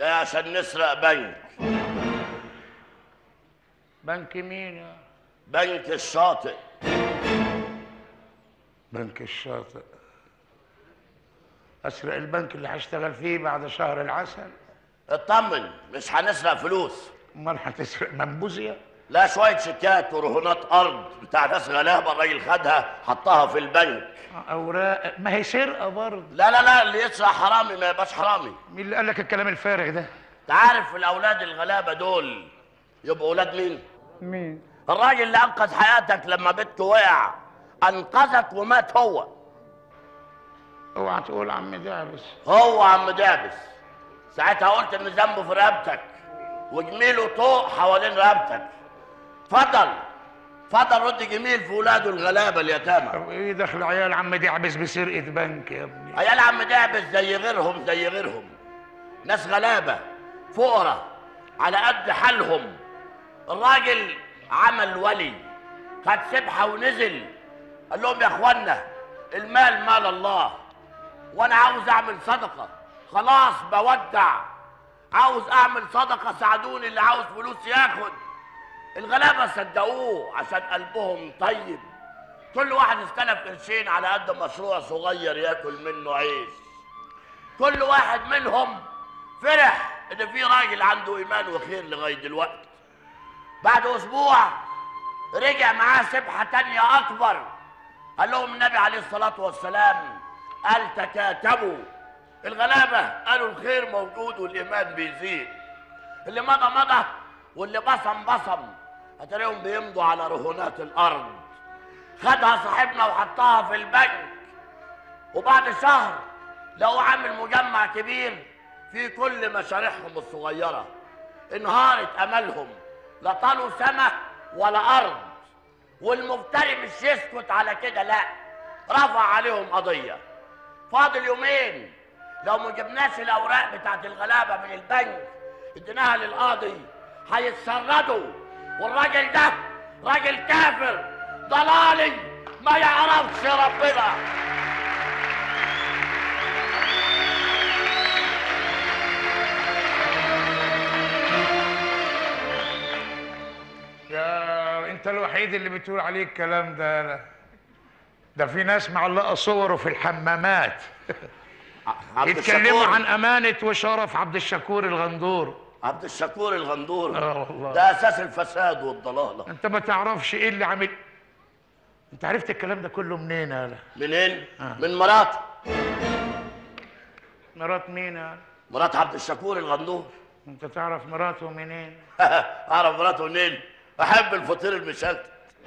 جاي عشان نسرق بنك. بنك مين؟ بنك الشاطئ. بنك الشاطئ؟ اسرق البنك اللي هشتغل فيه بعد شهر العسل؟ اطمن، مش هنسرق فلوس. امال هتسرق منبوذيه؟ لا، شويه شيكات ورهونات ارض بتاع ناس غلابه، الراجل خدها حطها في البنك. اوراق؟ ما هي سرقه برضه. لا لا لا، اللي يسرق حرامي ما يبقاش حرامي. مين اللي قال لك الكلام الفارغ ده؟ انت عارف الاولاد الغلابه دول يبقوا اولاد مين؟ مين؟ الراجل اللي انقذ حياتك لما بنته وقع، انقذك ومات هو. اوعى تقول عم دعبس. هو عم دعبس. ساعتها قلت ان ذنبه في رقبتك وجميله طوق حوالين رقبتك. اتفضل اتفضل، رد جميل في ولاده الغلابه اليتامى. طب ايه دخل عيال عم دعبس بسرقه بنك يا ابني؟ عيال عم دعبس زي غيرهم زي غيرهم، ناس غلابه فقراء على قد حالهم. الراجل عمل ولي، خد سبحه ونزل قال لهم يا اخوانا المال مال الله، وانا عاوز اعمل صدقه، خلاص بودع، عاوز اعمل صدقه، ساعدوني، اللي عاوز فلوس ياخد. الغلابه صدقوه عشان قلبهم طيب. كل واحد استلف قرشين على قد مشروع صغير ياكل منه عيش. كل واحد منهم فرح ان في راجل عنده ايمان وخير لغايه دلوقتي. بعد اسبوع رجع معاه سبحه تانيه اكبر، قال لهم النبي عليه الصلاه والسلام قال تكاتبوا. الغلابه قالوا الخير موجود والايمان بيزيد. اللي مضى مضى واللي بصم بصم، هتلاقيهم بيمضوا على رهونات الارض. خدها صاحبنا وحطها في البنك، وبعد شهر لقوا عامل مجمع كبير في كل مشاريعهم الصغيره. انهارت املهم، لا طالوا سما ولا ارض. والمفتري مش يسكت على كده، لا، رفع عليهم قضيه. فاضل يومين، لو ما جبناش الاوراق بتاعت الغلابه من البنك اديناها للقاضي هيتسردوا. والراجل ده راجل كافر ضلالي ما يعرفش ربنا. يا انت الوحيد اللي بتقول عليه الكلام ده. ده في ناس معلقه صوره في الحمامات يتكلموا عن امانه وشرف عبد الشكور الغندور. عبد الشكور الغندور؟ والله ده اساس الفساد والضلاله. انت ما تعرفش ايه اللي عامل. انت عرفت الكلام ده كله منين يالا؟ منين؟ من مراته. مرات مين يالا؟ مرات عبد الشكور الغندور. انت تعرف مراته منين؟ اعرف مراته منين؟ احب الفطير المشلتت.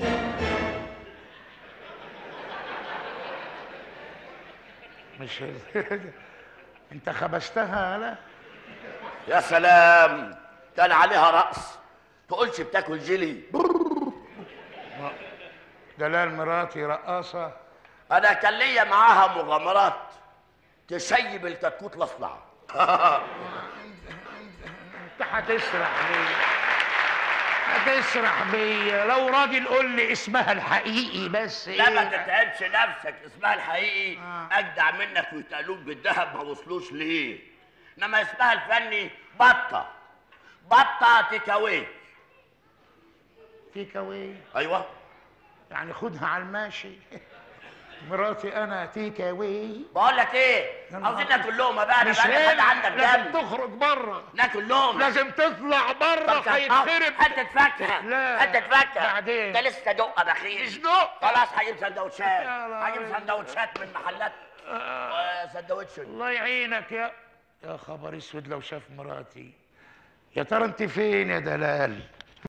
مش انت خبزتها يالا؟ يا سلام، كان عليها رأس، تقولش بتاكل جيلي. دلال مراتي رقاصة. أنا كان ليا معاها مغامرات تشيب الكتكوت الأصلع. أنت هتسرح بيا، هتسرح بيا. لو راجل قول لي اسمها الحقيقي بس. لا ما تتعبش نفسك، اسمها الحقيقي أجدع منك ويتقالوك بالذهب، ما وصلوش ليه؟ إنما اسمها الفني بطة. بطة تيكاوي. تيكاوي؟ أيوه. يعني خدها على الماشي. مراتي انا تيكاوي. بقول لك ايه، عاوزين ناكل لقمه بقى. مش حد عندك دم؟ لازم تخرج بره. ناكل لقمه. لازم تطلع بره هيتخرب. حته فاكهه. لا حته فاكهه. بعدين. ده لسه دقه بخيل. مش دقه. خلاص هجيب سندوتشات. هجيب سندوتشات من محلات سندوتش. الله يعينك يا خبر اسود لو شاف مراتي. يا ترى انت فين يا دلال؟